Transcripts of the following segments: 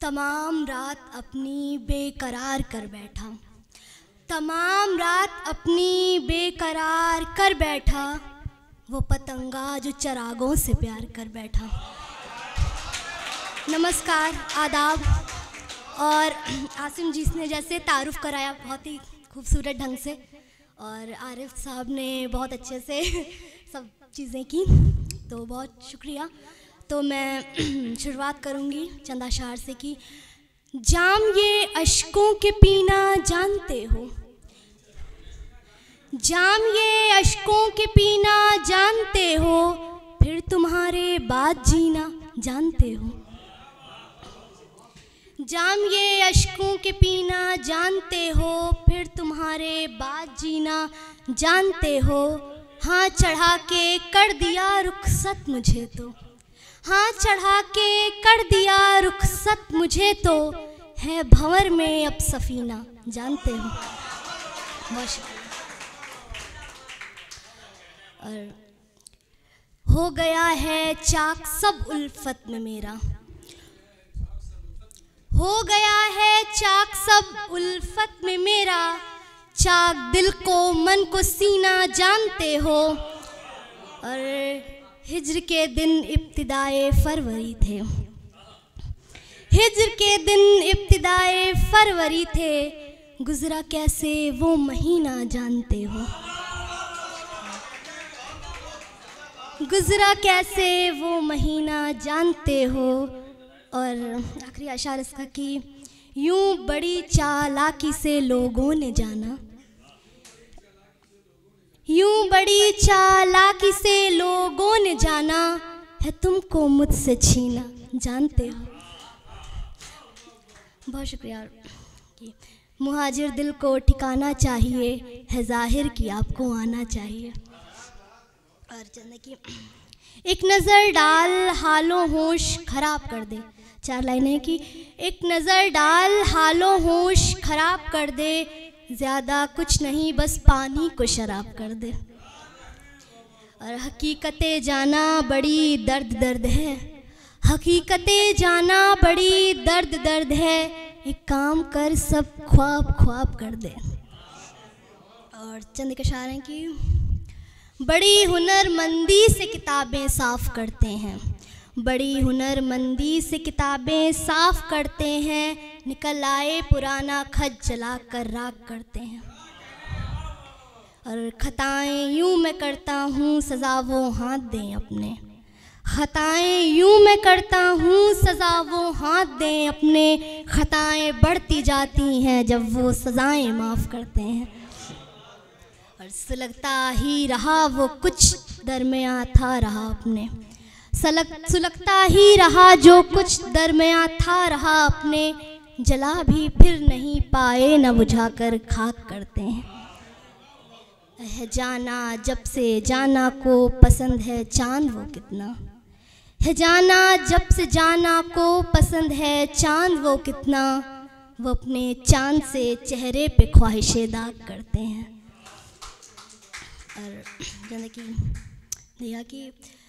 तमाम रात अपनी बेकरार कर बैठा, तमाम रात अपनी बेकरार कर बैठा, वो पतंगा जो चरागों से प्यार कर बैठा। नमस्कार, आदाब। और आसिम जी ने जैसे तारुफ़ कराया बहुत ही खूबसूरत ढंग से, और आरिफ साहब ने बहुत अच्छे से सब चीज़ें की, तो बहुत शुक्रिया। तो मैं शुरुआत करूँगी चंद अशार से कि जाम ये अश्कों के पीना जानते हो, जाम ये अश्कों के पीना जानते हो, फिर तुम्हारे बाद जीना जानते हो। जाम ये अश्कों के पीना जानते हो, फिर तुम्हारे बाद जीना जानते हो। हाँ चढ़ा के कर दिया रुखसत मुझे तो, हाँ चढ़ा के कर दिया रुखसत मुझे तो, है भंवर में अब सफ़ीना जानते हो। और हो गया है चाक सब उल्फत में मेरा, हो गया है चाक सब उल्फत में मेरा, चाक दिल को मन को सीना जानते हो। और हिज्र के दिन इब्तिदाए फरवरी थे, हिज्र के दिन इब्तिदाए फरवरी थे, गुज़रा कैसे वो महीना जानते हो, गुज़रा कैसे वो महीना जानते हो। और आखिरी अशार इसका कि यूं बड़ी चालाकी से लोगों ने जाना, यूं बड़ी चालाकी से लोगों ने जाना, है तुमको मुझसे छीना जानते हो। बहुत शुक्रिया। कि मुहाजिर दिल को ठिकाना चाहिए, है ज़ाहिर कि आपको आना चाहिए। और चंद की एक नज़र डाल हालों होश खराब कर दे, 4 लाइनें कि एक नज़र डाल हालों होश खराब कर दे, ज़्यादा कुछ नहीं बस पानी को शराब कर दे। और हकीकतें जाना बड़ी दर्द दर्द है, हकीकतें जाना बड़ी दर्द दर्द है, एक काम कर सब ख्वाब ख्वाब कर दे। और चंद के अशार हैं कि बड़ी हुनरमंदी से किताबें साफ़ करते हैं, बड़ी हुनरमंदी से किताबें साफ़ करते हैं, निकल आए पुराना खत जला कर राख करते हैं। और खताएं यूं मैं करता हूँ सज़ा वो हाथ दें अपने, खताएं यूं मैं करता हूँ सज़ा वो हाथ दें अपने, खताएं बढ़ती जाती हैं जब वो सज़ाएं माफ़ करते हैं। और सुलगता ही रहा वो कुछ दरमियाँ था रहा अपने, सुलगता ही रहा जो कुछ दरमियाँ था रहा अपने, जला भी फिर नहीं पाए न बुझा कर खाक करते हैं। है जाना जब से जाना को पसंद है चांद वो कितना, है जाना जब से जाना को पसंद है चांद वो कितना, वो अपने चांद से चेहरे पे ख्वाहिशे दाग करते हैं। और जैसे कि दिया कि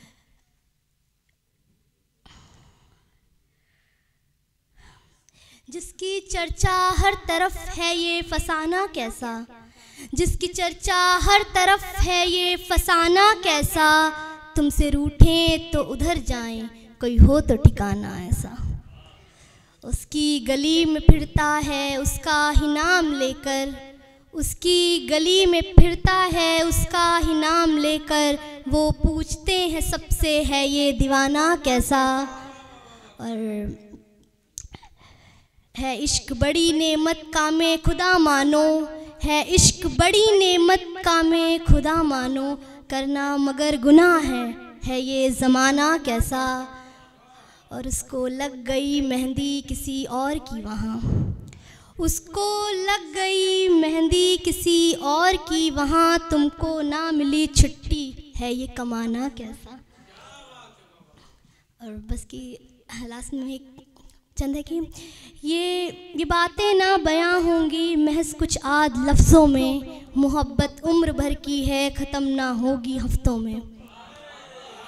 जिसकी चर्चा हर तरफ है ये फसाना कैसा, जिसकी चर्चा हर तरफ है ये फसाना कैसा, तुमसे रूठें तो उधर जाएं कोई हो तो ठिकाना ऐसा। उसकी गली में फिरता है उसका ही नाम लेकर, उसकी गली में फिरता है उसका ही नाम लेकर, वो पूछते हैं सबसे है ये दीवाना कैसा। और है इश्क बड़ी नेमत कामे खुदा मानो, है इश्क बड़ी नेमत कामे खुदा मानो, करना मगर गुनाह है ये ज़माना कैसा। और उसको लग गई मेहंदी किसी और की वहाँ, उसको लग गई मेहंदी किसी और की वहाँ, तुमको ना मिली छुट्टी है ये कमाना कैसा। और बस की लास्ट में एक चंद है कि ये बातें ना बयां होंगी महज कुछ आध लफ्ज़ों में, मोहब्बत उम्र भर की है ख़त्म ना होगी हफ्तों में।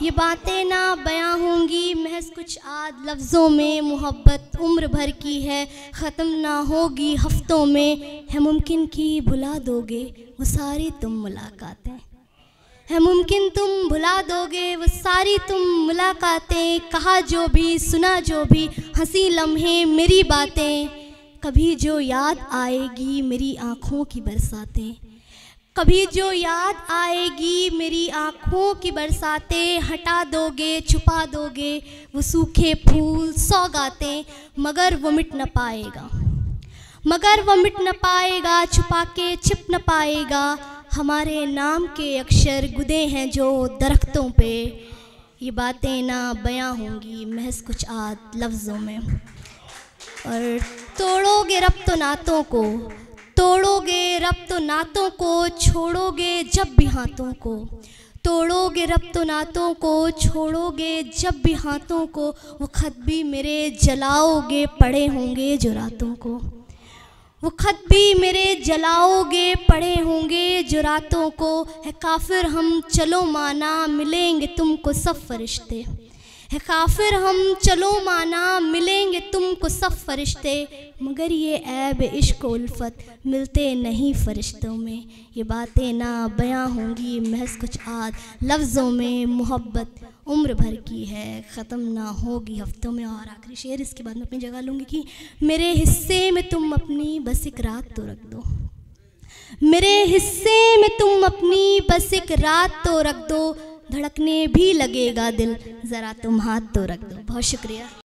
ये बातें ना बयां होंगी महज कुछ आध लफ्ज़ों में। मोहब्बत उम्र भर की है, ख़त्म ना होगी हफ्तों में। है मुमकिन कि भुला दोगे वो सारी तुम मुलाकातें, है मुमकिन तुम भुला दोगे वो सारी तुम मुलाकातें। कहा जो भी, सुना जो भी, हंसी लम्हे मेरी बातें। कभी जो याद आएगी मेरी आँखों की बरसातें, कभी जो याद आएगी मेरी आँखों की बरसातें। हटा दोगे, छुपा दोगे वो सूखे फूल सौगातें। मगर वो मिट न पाएगा, मगर वो मिट न पाएगा, छुपा के छिप न पाएगा। हमारे नाम के अक्षर गुदे हैं जो दरख्तों पे। ये बातें ना बयां होंगी महज कुछ आध लफ्ज़ों में। और तोड़ोगे रब्तो नातों को, तोड़ोगे रब्तो नातों को, छोड़ोगे जब भी हाथों को। तोड़ोगे रब्तो नातों को, छोड़ोगे जब भी हाथों को। वो खत भी मेरे जलाओगे पड़े होंगे जो रातों को। वो खत भी मेरे जलाओगे पड़े होंगे जो रातों को। है काफिर हम चलो माना मिलेंगे तुमको सब फरिश्ते, है काफिर हम चलो माना मिलेंगे तुमको सब फरिश्ते। मगर ये ऐब इश्क उल्फत मिलते नहीं फरिश्तों में। ये बातें ना बयां होंगी महज कुछ आध लफ्ज़ों में। मोहब्बत उम्र भर की है, ख़त्म ना होगी हफ्तों में। और आखिरी शेर, इसके बाद मैं अपनी जगह लूँगी कि मेरे हिस्से में तुम अपनी बस एक रात तो रख दो, मेरे हिस्से में तुम अपनी बस एक रात तो रख दो। धड़कने भी लगेगा दिल, ज़रा तुम हाथ तो रख दो। बहुत शुक्रिया।